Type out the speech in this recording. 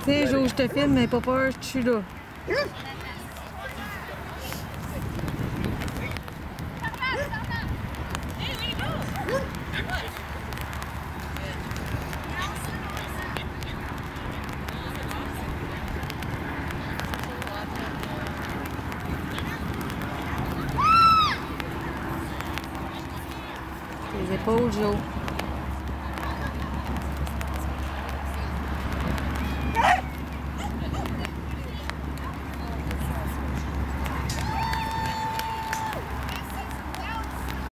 Tu sais, Jo, je te filme, mais pas peur, je suis là. Les épaules, Jo.